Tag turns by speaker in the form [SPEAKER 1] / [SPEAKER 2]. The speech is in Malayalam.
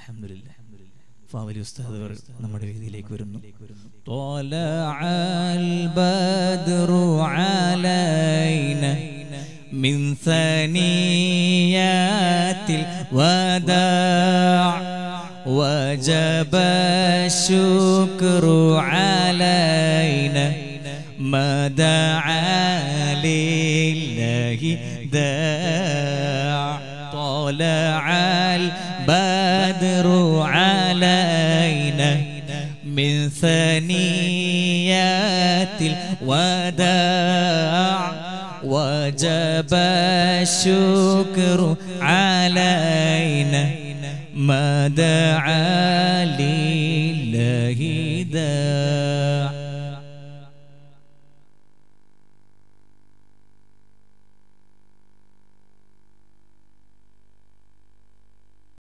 [SPEAKER 1] അൽഹംദുലില്ലാഹ്. ഫാവലി ഉസ്താദ് അവർ നമ്മുടെ വേദിയിലേക്ക് വരുന്നു.
[SPEAKER 2] ത്വലഅൽ ബദ്റു അലൈന മിൻ സനിയാത്തിൽ വദാ വജബ ശുക്റു അലൈന മദഅ ലില്ലാഹി ദാ ത്വലഅൽ ബദ്റു അലൈന من ثنيات الوداع وجب الشكر علينا ما دعا لله داع